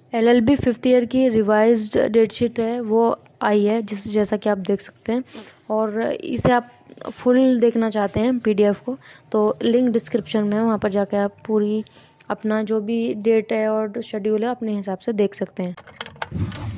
LLB 5th year की revised date sheet है वो आई है, जैसा कि आप देख सकते हैं। और इसे आप फुल देखना चाहते हैं PDF को, तो लिंक डिस्क्रिप्शन में है, वहाँ पर जाकर आप पूरी अपना जो भी डेट है और शेड्यूल है अपने हिसाब से देख सकते हैं।